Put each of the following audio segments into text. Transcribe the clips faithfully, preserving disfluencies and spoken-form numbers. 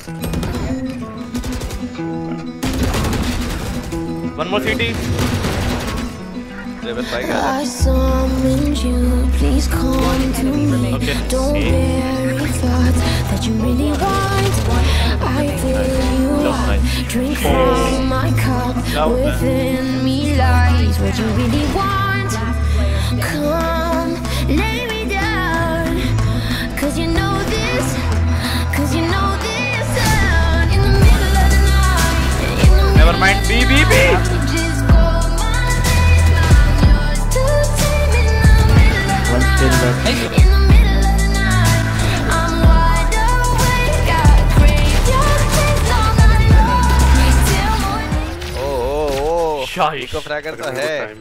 One more C T. I summoned you, please come to me. Okay. Don't bury thoughts that you really want. I fill you up, drink from my cup. Within me lies what you really want. Come, lay me down, cause you know this, cause you know this sound. In the middle of the night, in the Never mind. B B B. One still left. In the middle of the night, I'm wide awake. I crave your taste all night long. Till morning. ओ ओ ओ Shahi. इको फ्रैगर तो है। I'm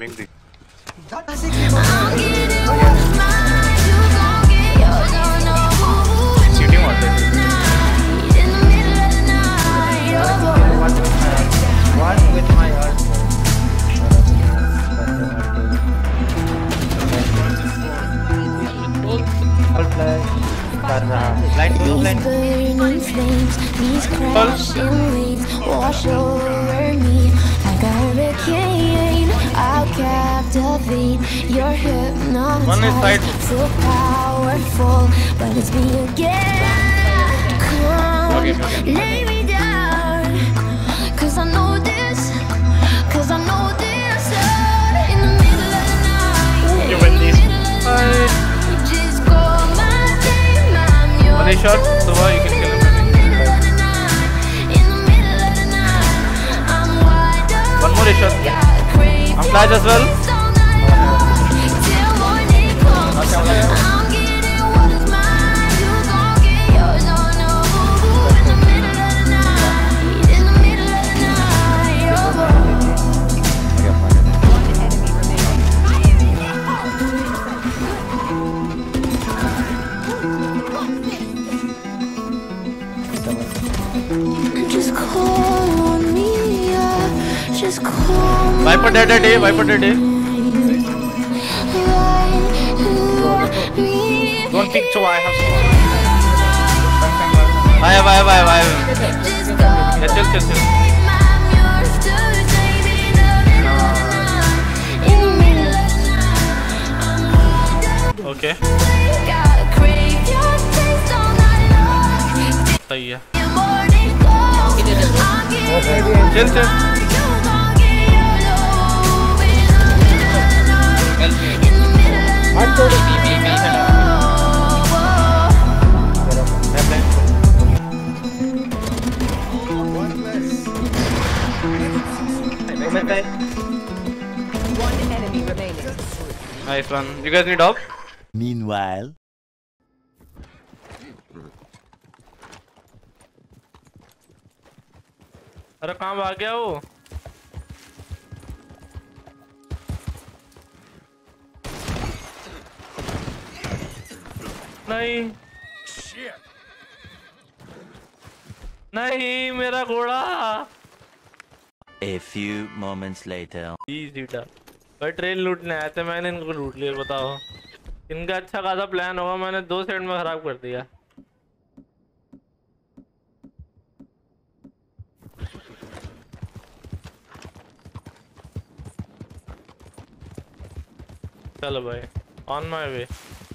getting what's mine. You gon' get yours. Don't know who. In the middle of the night, in the middle of the night, oh. One with my heart. These burning flames, these crashing waves wash over me like a hurricane. I'll captivate your hypnotized, so powerful, but it's me again. Come, lay me down, cause I know this, cause I know this. In the middle of the night, You win these. just call my name, I'm yours. One shot, so uh, you can kill him. One more shot. I'm flash as well. Just call me up, just call me. Viper dead at A, Viper dead A. Don't pick, so I have some. I have, I have, I have, I have. Yeah, chill, chill, chill. Okay. सही है. Chill, chill. One enemy remaining. Nice one. You guys need help? Meanwhile. अरे कहाँ भाग गया वो? नहीं नहीं मेरा घोड़ा. A few moments later. Easy था. भाई ट्रेन लूटने आए थे, मैंने इनको लूट लिया. बताओ इनका अच्छा खासा प्लान होगा, मैंने दो सेकंड में खराब कर दिया. चलो भाई, ऑन माय वे.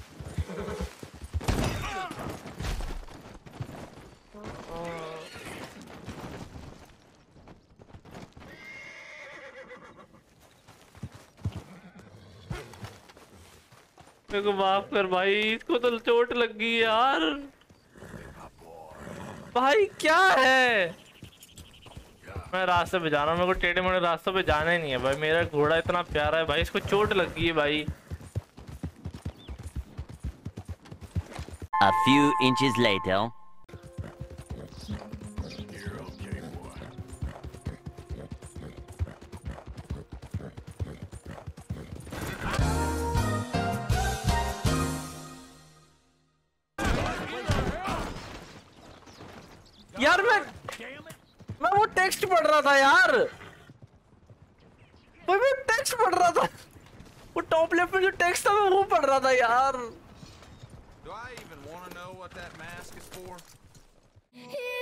मेरे को माफ कर भाई, इसको तो चोट लग गई यार. भाई क्या है, मैं रास्ते पे जा रहा हूँ, मेरे को टेढ़े मेढ़े रास्तों पे जाना ही नहीं है भाई. मेरा घोड़ा इतना प्यारा है भाई, इसको चोट लग गई है भाई. A few inches later. यार मैं मैं वो टेक्स्ट पढ़ रहा था यार. भाई मैं टेक्स्ट पढ़ रहा था, वो टॉप लेफ्ट में जो टेक्स्ट था मैं वो पढ़ रहा था यार. Do I even want to know what that mask is for? Yeah.